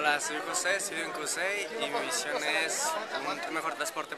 Hola, soy José, estudio en CUSEI y mi visión es un mejor transporte